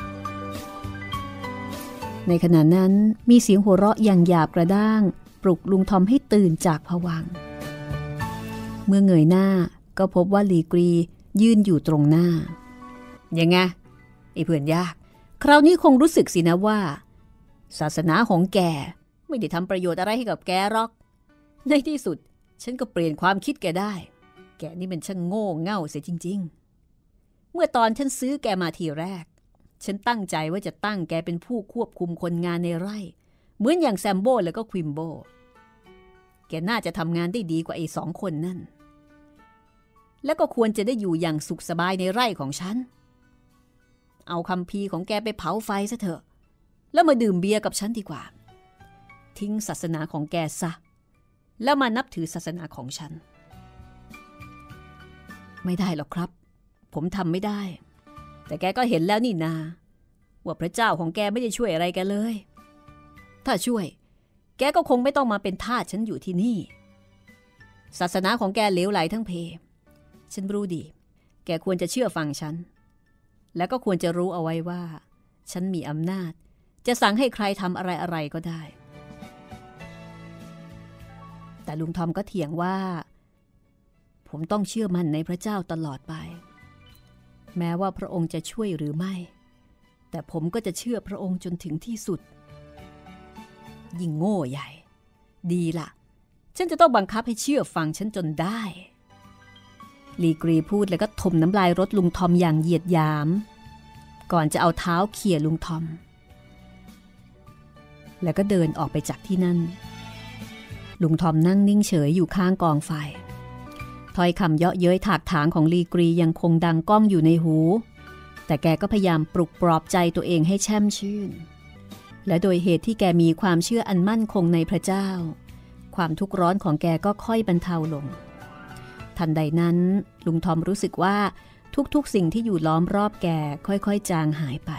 ในขณะนั้นมีเสียงหัวเราะอย่างหยาบกระด้างปลุกลุงทอมให้ตื่นจากภวังค์เมื่อเงยหน้าก็พบว่าลีกรียืนอยู่ตรงหน้ายังไงไอ้เพื่อนยากคราวนี้คงรู้สึกสินะว่าศาสนาของแกไม่ได้ทำประโยชน์อะไรให้กับแกหรอกในที่สุดฉันก็เปลี่ยนความคิดแกได้แกนี่มันช่างโง่เง่าเสียจริงๆเมื่อตอนฉันซื้อแกมาทีแรกฉันตั้งใจว่าจะตั้งแกเป็นผู้ควบคุมคนงานในไร่เหมือนอย่างแซมโบแล้วก็ควิมโบแกน่าจะทำงานได้ดีกว่าไอ้2 คนนั่นแล้วก็ควรจะได้อยู่อย่างสุขสบายในไร่ของฉันเอาคัมภีร์ของแกไปเผาไฟซะเถอะแล้วมาดื่มเบียร์กับฉันดีกว่าทิ้งศาสนาของแกซะแล้วมานับถือศาสนาของฉันไม่ได้หรอกครับผมทำไม่ได้แต่แกก็เห็นแล้วนี่นาว่าพระเจ้าของแกไม่ได้ช่วยอะไรแกเลยถ้าช่วยแกก็คงไม่ต้องมาเป็นทาสฉันอยู่ที่นี่ศาสนาของแกเหลวไหลทั้งเพฉันรู้ดีแกควรจะเชื่อฟังฉันแล้วก็ควรจะรู้เอาไว้ว่าฉันมีอำนาจจะสั่งให้ใครทำอะไรก็ได้แต่ลุงทอมก็เถียงว่าผมต้องเชื่อมั่นในพระเจ้าตลอดไปแม้ว่าพระองค์จะช่วยหรือไม่แต่ผมก็จะเชื่อพระองค์จนถึงที่สุดยิ่งโง่ใหญ่ดีล่ะฉันจะต้องบังคับให้เชื่อฟังฉันจนได้ลีกรีพูดแล้วก็ถมน้ำลายรถลุงทอมอย่างเหยียดหยามก่อนจะเอาเท้าเขี่ยลุงทอมแล้วก็เดินออกไปจากที่นั่นลุงทอมนั่งนิ่งเฉยอยู่ข้างกองไฟถ้อยคำเยาะเย้ยถากถางของลีกรียังคงดังก้องอยู่ในหูแต่แกก็พยายามปลุกปลอบใจตัวเองให้แช่มชื่นและโดยเหตุที่แกมีความเชื่ออันมั่นคงในพระเจ้าความทุกข์ร้อนของแกก็ค่อยบรรเทาลงทันใดนั้นลุงทอมรู้สึกว่าทุกๆสิ่งที่อยู่ล้อมรอบแกค่อยๆจางหายไป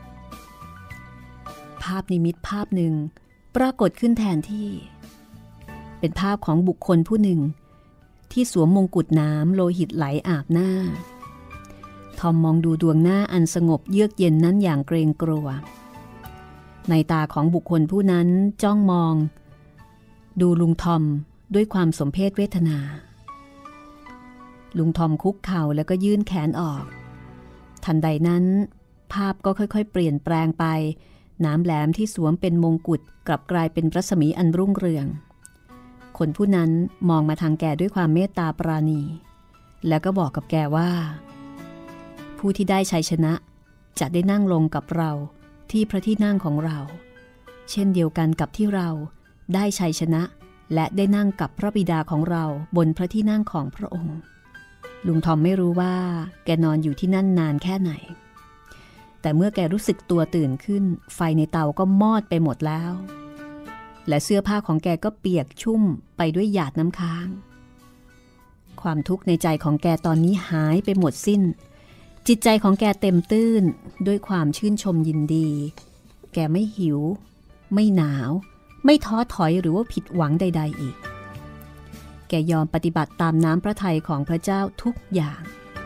ภาพนิมิตภาพหนึ่งปรากฏขึ้นแทนที่เป็นภาพของบุคคลผู้หนึ่งที่สวมมงกุฎน้ำโลหิตไหลอาบหน้าทอมมองดูดวงหน้าอันสงบเยือกเย็นนั้นอย่างเกรงกลัวในตาของบุคคลผู้นั้นจ้องมองดูลุงทอมด้วยความสมเพชเวทนาลุงทอมคุกเข่าแล้วก็ยื่นแขนออกทันใดนั้นภาพก็ค่อยๆเปลี่ยนแปลงไปน้ำแหลมที่สวมเป็นมงกุฎกลับกลายเป็นรัศมีอันรุ่งเรืองคนผู้นั้นมองมาทางแกด้วยความเมตตาปราณีแล้วก็บอกกับแกว่าผู้ที่ได้ชัยชนะจะได้นั่งลงกับเราที่พระที่นั่งของเราเช่นเดียวกันกับที่เราได้ชัยชนะและได้นั่งกับพระบิดาของเราบนพระที่นั่งของพระองค์ลุงทอมไม่รู้ว่าแกนอนอยู่ที่นั่นนานแค่ไหนแต่เมื่อแกรู้สึกตัวตื่นขึ้นไฟในเตาก็มอดไปหมดแล้วและเสื้อผ้าของแกก็เปียกชุ่มไปด้วยหยาดน้ำค้างความทุกข์ในใจของแกตอนนี้หายไปหมดสิ้นจิตใจของแกเต็มตื้นด้วยความชื่นชมยินดีแกไม่หิวไม่หนาวไม่ท้อถอยหรือว่าผิดหวังใดๆอีกแกยอมปฏิบัติตามน้ำพระทัยของพระเจ้าทุกอย่าง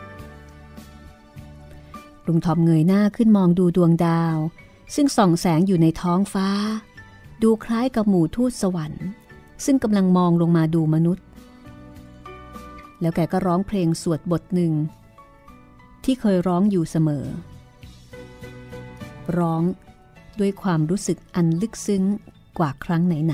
ลุงทอมเงยหน้าขึ้นมองดูดวงดาวซึ่งส่องแสงอยู่ในท้องฟ้าดูคล้ายกับหมู่ทูตสวรรค์ซึ่งกำลังมองลงมาดูมนุษย์แล้วแกก็ร้องเพลงสวดบทหนึ่งที่เคยร้องอยู่เสมอร้องด้วยความรู้สึกอันลึกซึ้งกว่าครั้งไหน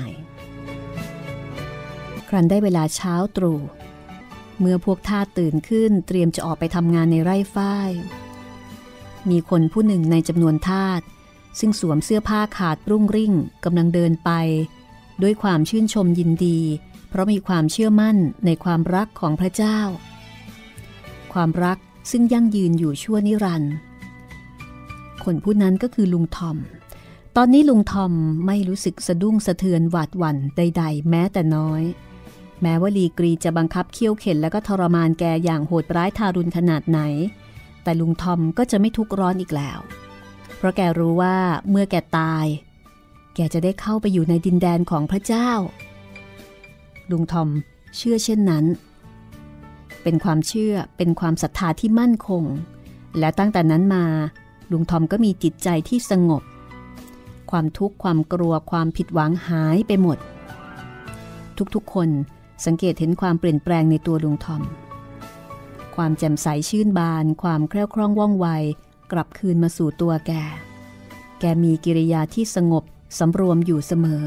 ๆครั้นได้เวลาเช้าตรู่เมื่อพวกทาสตื่นขึ้นเตรียมจะออกไปทำงานในไร่ฝ้ายมีคนผู้หนึ่งในจำนวนทาสซึ่งสวมเสื้อผ้าขาดรุ่งริ่งกำลังเดินไปด้วยความชื่นชมยินดีเพราะมีความเชื่อมั่นในความรักของพระเจ้าความรักซึ่งยั่งยืนอยู่ชั่วนิรันดร์คนผู้นั้นก็คือลุงทอมตอนนี้ลุงทอมไม่รู้สึกสะดุ้งสะเทือนหวาดหวั่นใดๆแม้แต่น้อยแม้ว่าลีกรีจะบังคับเคี่ยวเข็นและก็ทรมานแกอย่างโหดร้ายทารุณขนาดไหนแต่ลุงทอมก็จะไม่ทุกข์ร้อนอีกแล้วเพราะแกรู้ว่าเมื่อแกตายแกจะได้เข้าไปอยู่ในดินแดนของพระเจ้าลุงทอมเชื่อเช่นนั้นเป็นความเชื่อเป็นความศรัทธาที่มั่นคงและตั้งแต่นั้นมาลุงทอมก็มีจิตใจที่สงบความทุกข์ความกลัวความผิดหวังหายไปหมดทุกๆคนสังเกตเห็นความเปลี่ยนแปลงในตัวลุงทอมความแจ่มใสชื่นบานความแคล่วคล่องว่องไวกลับคืนมาสู่ตัวแกมีกิริยาที่สงบสำรวมอยู่เสมอ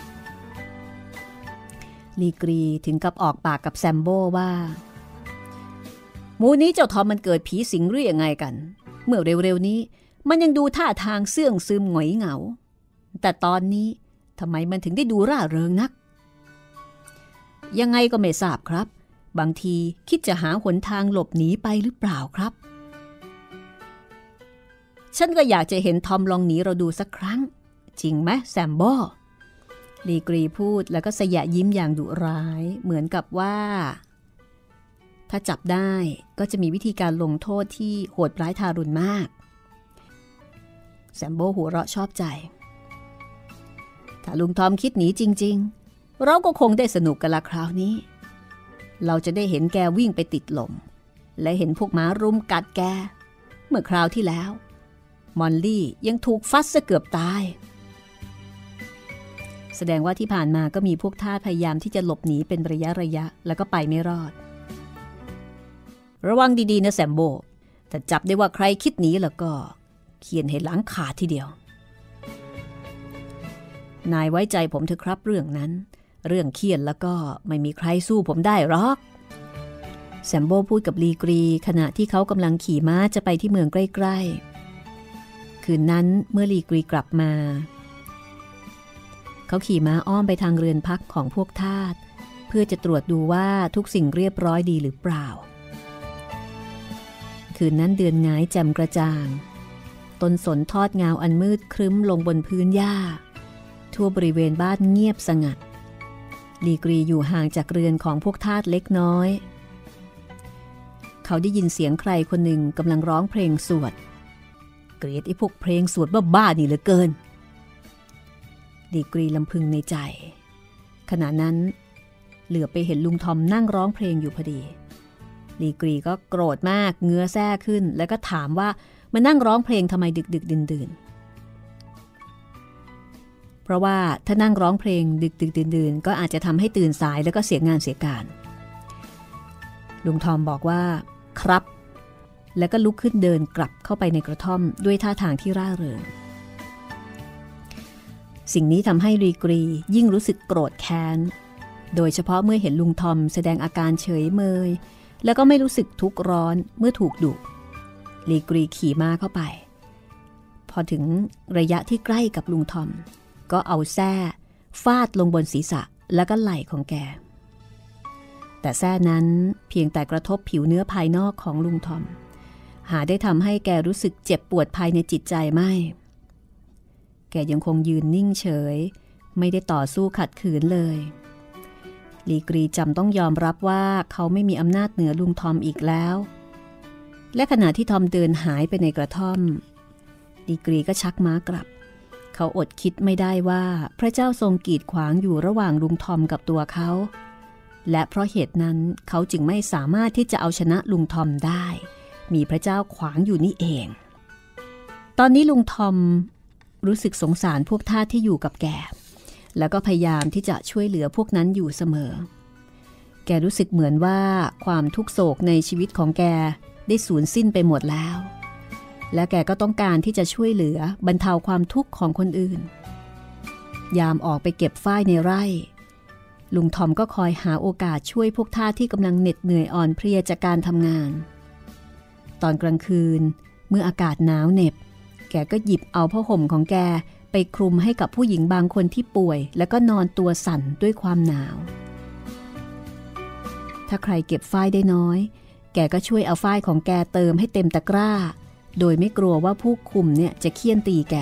ลีกรีถึงกับออกปากกับแซมโบ้ว่าหมูนี้เจ้าทอมมันเกิดผีสิงหรือยังไงกันเมื่อเร็วๆนี้มันยังดูท่าทางเสื่องซึมหงอยเหงาแต่ตอนนี้ทำไมมันถึงได้ดูร่าเริงนักยังไงก็ไม่ทราบครับบางทีคิดจะหาหนทางหลบหนีไปหรือเปล่าครับฉันก็อยากจะเห็นทอมลองหนีเราดูสักครั้งจริงไหมแซมโบ้ลีกรีพูดแล้วก็สยะยิ้มอย่างดุร้ายเหมือนกับว่าถ้าจับได้ก็จะมีวิธีการลงโทษที่โหดร้ายทารุณมากแซมโบ้หัวเราะชอบใจถ้าลุงทอมคิดหนีจริงๆเราก็คงได้สนุกกันละคราวนี้เราจะได้เห็นแกวิ่งไปติดลมและเห็นพวกม้ารุมกัดแกเมื่อคราวที่แล้วมอลลี่ยังถูกฟัดซะเกือบตายแสดงว่าที่ผ่านมาก็มีพวกทาสพยายามที่จะหลบหนีเป็นระยะแล้วก็ไปไม่รอดระวังดีๆนะแซมโบ้ถ้าจับได้ว่าใครคิดหนีแล้วก็เขียนให้หลังขาดทีเดียวนายไว้ใจผมเถอะครับเรื่องนั้นเรื่องเขียนแล้วก็ไม่มีใครสู้ผมได้หรอกแซมโบ้พูดกับลีกรีขณะที่เขากำลังขี่ม้าจะไปที่เมืองใกล้ๆคืนนั้นเมื่อลีกรีกลับมาเขาขี่ม้าอ้อมไปทางเรือนพักของพวกทาสเพื่อจะตรวจดูว่าทุกสิ่งเรียบร้อยดีหรือเปล่าคืนนั้นเดือนหงายแจ่มกระจ่างต้นสนทอดเงาอันมืดครึ้มลงบนพื้นหญ้าทั่วบริเวณบ้านเงียบสงัดลีกรีอยู่ห่างจากเรือนของพวกทาสเล็กน้อยเขาได้ยินเสียงใครคนหนึ่งกำลังร้องเพลงสวดเกลียดไอ้พวกเพลงสวดบ้าๆนี่เหลือเกินลีกรีลำพึงในใจขณะนั้นเหลือไปเห็นลุงทอมนั่งร้องเพลงอยู่พอดีลีกรีก็โกรธมากเงื้อแส้ขึ้นแล้วก็ถามว่ามานั่งร้องเพลงทำไมดึกดื่นเพราะว่าถ้านั่งร้องเพลงดึกดื่นก็อาจจะทำให้ตื่นสายแล้วก็เสียงานเสียการลุงทอมบอกว่าครับแล้วก็ลุกขึ้นเดินกลับเข้าไปในกระท่อมด้วยท่าทางที่ร่าเริงสิ่งนี้ทำให้ลีกรียิ่งรู้สึกโกรธแค้นโดยเฉพาะเมื่อเห็นลุงทอมแสดงอาการเฉยเมยแล้วก็ไม่รู้สึกทุกข์ร้อนเมื่อถูกดุลีกรีขี่ม้าเข้าไปพอถึงระยะที่ใกล้กับลุงทอมก็เอาแส้ฟาดลงบนศีรษะแล้วก็ไหล่ของแกแต่แส้นั้นเพียงแต่กระทบผิวเนื้อภายนอกของลุงทอมหาได้ทำให้แกรู้สึกเจ็บปวดภายในจิตใจไม่แกยังคงยืนนิ่งเฉยไม่ได้ต่อสู้ขัดขืนเลยลีกรีจำต้องยอมรับว่าเขาไม่มีอำนาจเหนือลุงทอมอีกแล้วและขณะที่ทอมเดินหายไปในกระท่อมลีกรีก็ชักม้ากลับเขาอดคิดไม่ได้ว่าพระเจ้าทรงกีดขวางอยู่ระหว่างลุงทอมกับตัวเขาและเพราะเหตุนั้นเขาจึงไม่สามารถที่จะเอาชนะลุงทอมได้มีพระเจ้าขวางอยู่นี่เองตอนนี้ลุงทอมรู้สึกสงสารพวกทาสที่อยู่กับแกแล้วก็พยายามที่จะช่วยเหลือพวกนั้นอยู่เสมอแกรู้สึกเหมือนว่าความทุกโศกในชีวิตของแกได้สูญสิ้นไปหมดแล้วและแกก็ต้องการที่จะช่วยเหลือบรรเทาความทุกข์ของคนอื่นยามออกไปเก็บฝ้ายในไร่ลุงทอมก็คอยหาโอกาสช่วยพวกทาสที่กำลังเหน็ดเหนื่อยอ่อนเพลียจากการทำงานตอนกลางคืนเมื่ออากาศหนาวเหน็บแกก็หยิบเอาผ้าห่มของแกไปคลุมให้กับผู้หญิงบางคนที่ป่วยแล้วก็นอนตัวสั่นด้วยความหนาวถ้าใครเก็บฝ้ายได้น้อยแกก็ช่วยเอาฝ้ายของแกเติมให้เต็มตะกร้าโดยไม่กลัวว่าผู้คุมเนี่ยจะเคี่ยนตีแก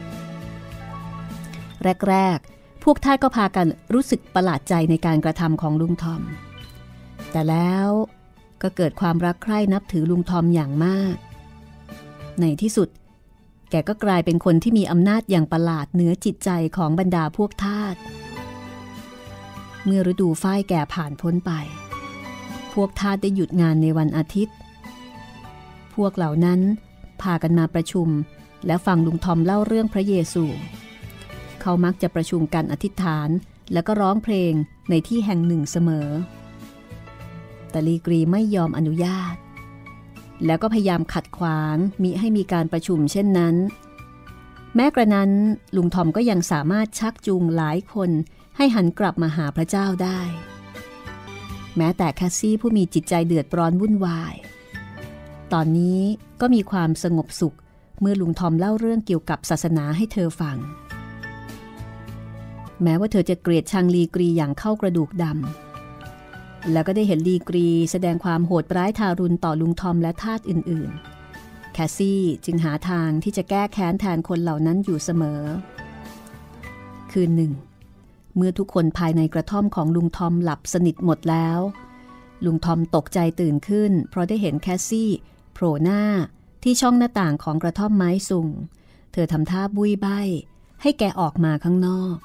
แรกๆพวกทาสก็พากันรู้สึกประหลาดใจในการกระทำของลุงทอมแต่แล้วก็เกิดความรักใคร่นับถือลุงทอมอย่างมากในที่สุดแกก็กลายเป็นคนที่มีอำนาจอย่างประหลาดเหนือจิตใจของบรรดาพวกทาสเมื่อฤดูฝ้ายแก่ผ่านพ้นไปพวกทาสได้หยุดงานในวันอาทิตย์พวกเหล่านั้นพากันมาประชุมและฟังลุงทอมเล่าเรื่องพระเยซูเขามักจะประชุมกันอธิษฐานแล้วก็ร้องเพลงในที่แห่งหนึ่งเสมอแต่ลีกรีไม่ยอมอนุญาตแล้วก็พยายามขัดขวางมิให้มีการประชุมเช่นนั้นแม้กระนั้นลุงทอมก็ยังสามารถชักจูงหลายคนให้หันกลับมาหาพระเจ้าได้แม้แต่แคสซี่ผู้มีจิตใจเดือดร้อนวุ่นวายตอนนี้ก็มีความสงบสุขเมื่อลุงทอมเล่าเรื่องเกี่ยวกับศาสนาให้เธอฟังแม้ว่าเธอจะเกลียดชังลีกรีอย่างเข้ากระดูกดำแล้วก็ได้เห็นลีกรีแสดงความโหดร้ายทารุณต่อลุงทอมและทาสอื่นๆแคสซี่จึงหาทางที่จะแก้แค้นแทนคนเหล่านั้นอยู่เสมอคืนหนึ่งเมื่อทุกคนภายในกระท่อมของลุงทอมหลับสนิทหมดแล้วลุงทอมตกใจตื่นขึ้นเพราะได้เห็นแคสซี่โผล่หน้าที่ช่องหน้าต่างของกระท่อมไม้สูงเธอทำท่าบุยใบ้ให้แกออกมาข้างนอก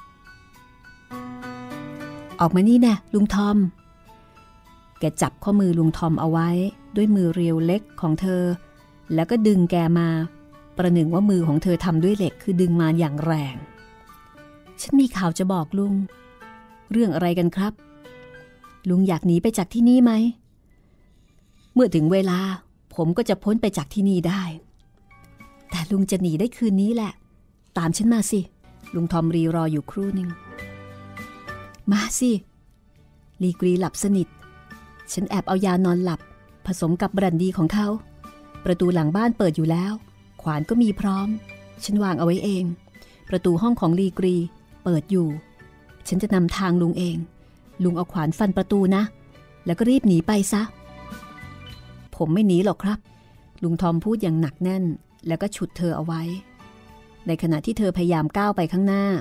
ออกมานี่แน่ลุงทอมแกจับข้อมือลุงทอมเอาไว้ด้วยมือเรียวเล็กของเธอแล้วก็ดึงแกมาประหนึ่งว่ามือของเธอทำด้วยเหล็กคือดึงมาอย่างแรงฉันมีข่าวจะบอกลุงเรื่องอะไรกันครับลุงอยากหนีไปจากที่นี่ไหมเมื่อถึงเวลาผมก็จะพ้นไปจากที่นี่ได้แต่ลุงจะหนีได้คืนนี้แหละตามฉันมาสิลุงทอมรีรออยู่ครู่หนึ่งมาสิลีกรีหลับสนิทฉันแอบเอายานอนหลับผสมกับบรันดีของเขาประตูหลังบ้านเปิดอยู่แล้วขวานก็มีพร้อมฉันวางเอาไว้เองประตูห้องของลีกรีเปิดอยู่ฉันจะนำทางลุงเองลุงเอาขวานฟันประตูนะแล้วก็รีบหนีไปซะผมไม่หนีหรอกครับลุงทอมพูดอย่างหนักแน่นแล้วก็ฉุดเธอเอาไว้ในขณะที่เธอพยายามก้าวไปข้างหน้า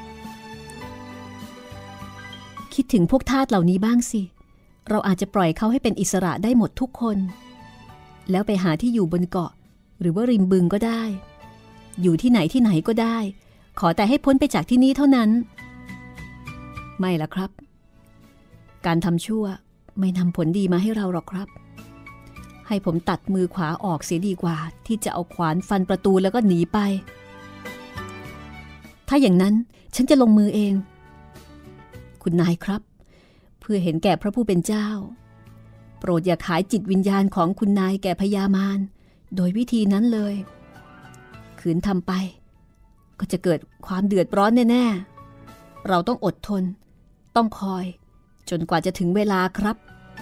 คิดถึงพวกทาสเหล่านี้บ้างสิเราอาจจะปล่อยเขาให้เป็นอิสระได้หมดทุกคนแล้วไปหาที่อยู่บนเกาะหรือว่าริมบึงก็ได้อยู่ที่ไหนก็ได้ขอแต่ให้พ้นไปจากที่นี่เท่านั้นไม่ละครับการทำชั่วไม่นำผลดีมาให้เราหรอกครับให้ผมตัดมือขวาออกเสียดีกว่าที่จะเอาขวานฟันประตูแล้วก็หนีไปถ้าอย่างนั้นฉันจะลงมือเองคุณนายครับเพื่อเห็นแก่พระผู้เป็นเจ้าโปรดอย่าขายจิตวิญญาณของคุณนายแก่พญามารโดยวิธีนั้นเลยขืนทำไปก็จะเกิดความเดือดร้อนแน่ๆเราต้องอดทนต้องคอยจนกว่าจะถึงเวลาครับ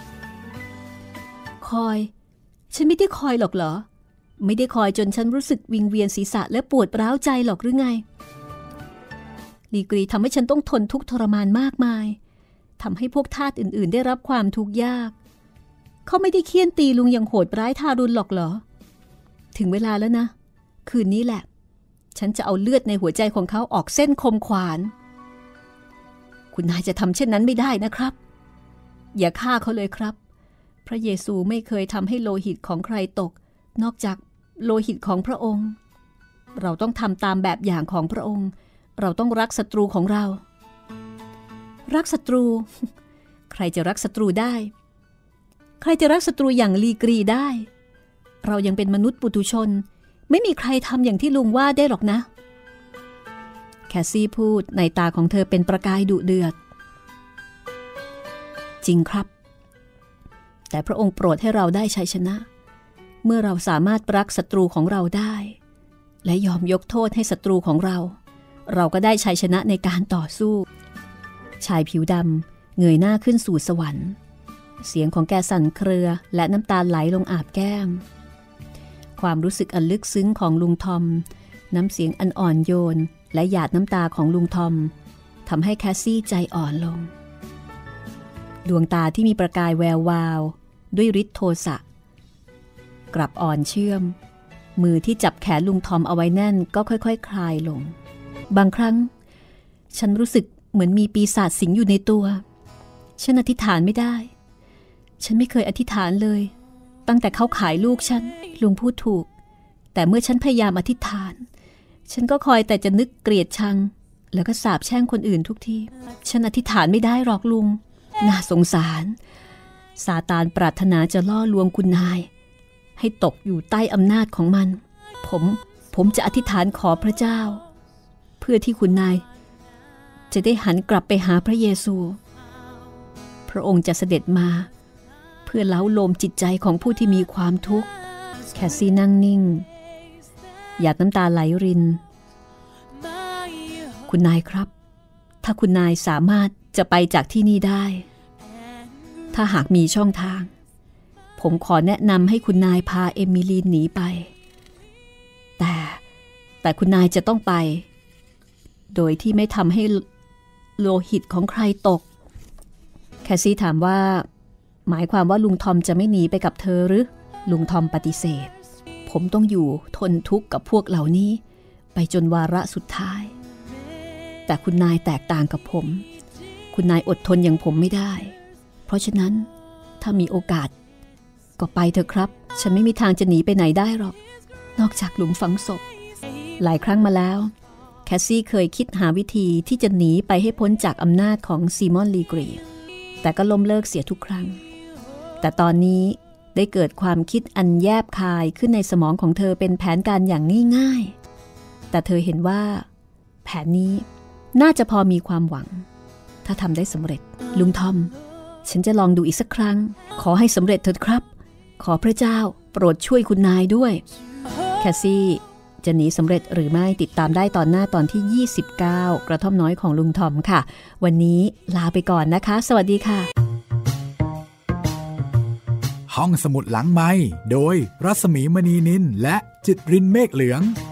คอยฉันไม่ได้คอยหรอกเหรอไม่ได้คอยจนฉันรู้สึกวิงเวียนศีรษะและปวดร้าวใจหรอกหรือไงลีกรีทำให้ฉันต้องทนทุกข์ทรมานมากมายทำให้พวกทาสอื่นๆได้รับความทุกข์ยากเขาไม่ได้เคี่ยนตีลุงอย่างโหดร้ายทารุณหรอกเหรอถึงเวลาแล้วนะคืนนี้แหละฉันจะเอาเลือดในหัวใจของเขาออกเส้นคมขวานคุณนายจะทำเช่นนั้นไม่ได้นะครับอย่าฆ่าเขาเลยครับพระเยซูไม่เคยทำให้โลหิตของใครตกนอกจากโลหิตของพระองค์เราต้องทำตามแบบอย่างของพระองค์เราต้องรักศัตรูของเรารักศัตรูใครจะรักศัตรูได้ใครจะรักศัตรูอย่างลีกรีได้เรายังเป็นมนุษย์ปุถุชนไม่มีใครทำอย่างที่ลุงว่าได้หรอกนะแคสซี่พูดในตาของเธอเป็นประกายดุเดือดจริงครับแต่พระองค์โปรดให้เราได้ชัยชนะเมื่อเราสามารถรักศัตรูของเราได้และยอมยกโทษให้ศัตรูของเราก็ได้ชัยชนะในการต่อสู้ชายผิวดำเงยหน้าขึ้นสู่สวรรค์เสียงของแกสั่นเครือและน้ำตาไหลลงอาบแก้มความรู้สึกอันลึกซึ้งของลุงทอมน้ำเสียงอันอ่อนโยนและหยาดน้ำตาของลุงทอมทำให้แคสซี่ใจอ่อนลงดวงตาที่มีประกายแวววาวด้วยฤทธิ์โทสะกลับอ่อนเชื่อมมือที่จับแขนลุงทอมเอาไว้แน่นก็ค่อยๆ คลายลงบางครั้งฉันรู้สึกเหมือนมีปีศาจสิงอยู่ในตัวฉันอธิษฐานไม่ได้ฉันไม่เคยอธิษฐานเลยตั้งแต่เขาขายลูกฉันลุงพูดถูกแต่เมื่อฉันพยายามอธิษฐานฉันก็คอยแต่จะนึกเกลียดชังแล้วก็สาปแช่งคนอื่นทุกทีฉันอธิษฐานไม่ได้หรอกลุงน่าสงสารซาตานปรารถนาจะล่อลวงคุณนายให้ตกอยู่ใต้อำนาจของมันผมจะอธิษฐานขอพระเจ้าเพื่อที่คุณนายจะได้หันกลับไปหาพระเยซูพระองค์จะเสด็จมาเพื่อเล้าโลมจิตใจของผู้ที่มีความทุกข์แคสซี่นั่งนิ่งหยาดน้ำตาไหลรินคุณนายครับถ้าคุณนายสามารถจะไปจากที่นี่ได้ถ้าหากมีช่องทางผมขอแนะนำให้คุณนายพาเอมิลีนหนีไปแต่คุณนายจะต้องไปโดยที่ไม่ทำให้โลหิตของใครตกแคสซี่ถามว่าหมายความว่าลุงทอมจะไม่หนีไปกับเธอหรือลุงทอมปฏิเสธผมต้องอยู่ทนทุกข์กับพวกเหล่านี้ไปจนวาระสุดท้ายแต่คุณนายแตกต่างกับผมคุณนายอดทนอย่างผมไม่ได้เพราะฉะนั้นถ้ามีโอกาสก็ไปเถอะครับฉันไม่มีทางจะหนีไปไหนได้หรอกนอกจากหลุมฝังศพหลายครั้งมาแล้วแคสซี่เคยคิดหาวิธีที่จะหนีไปให้พ้นจากอำนาจของซีมอนลีกรีฟแต่ก็ล้มเลิกเสียทุกครั้งแต่ตอนนี้ได้เกิดความคิดอันแยบคายขึ้นในสมองของเธอเป็นแผนการอย่างง่ายๆแต่เธอเห็นว่าแผนนี้น่าจะพอมีความหวังถ้าทำได้สำเร็จลุงทอมฉันจะลองดูอีกสักครั้งขอให้สำเร็จเถิดครับขอพระเจ้าโปรดช่วยคุณนายด้วยแคสซี่จะหนีสำเร็จหรือไม่ติดตามได้ตอนหน้าตอนที่29กระท่อมน้อยของลุงทอมค่ะวันนี้ลาไปก่อนนะคะสวัสดีค่ะห้องสมุดหลังไมค์โดยรัศมีมณีนินและจิตรินเมฆเหลือง